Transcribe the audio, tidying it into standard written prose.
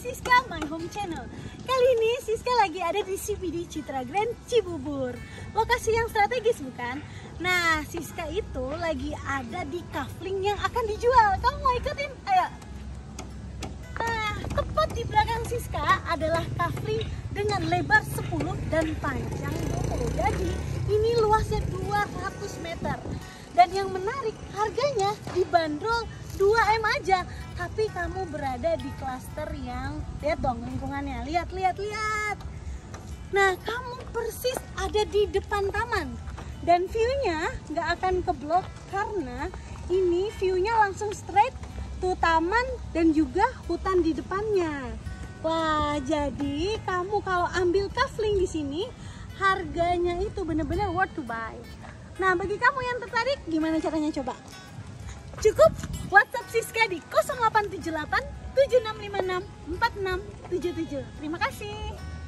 Siska My Home Channel. Kali ini Siska lagi ada di CBD Citra Grand Cibubur. Lokasi yang strategis bukan? Nah, Siska itu lagi ada di kafling yang akan dijual. Kamu mau ikutin? Ayo. Nah, tepat di belakang Siska adalah kafling dengan lebar 10 dan panjang 20. Jadi, ini luasnya 200 meter. Dan yang menarik, harganya dibanderol 2M aja. Tapi kamu berada di klaster yang, lihat dong lingkungannya, lihat. Nah, kamu persis ada di depan taman. Dan view-nya nggak akan keblok karena ini view-nya langsung straight to taman dan juga hutan di depannya. Wah, jadi kamu kalau ambil kafling di sini, harganya itu bener-bener worth to buy. Nah, bagi kamu yang tertarik, gimana caranya coba? Cukup WhatsApp Siska di 0878 7656 4677. Terima kasih.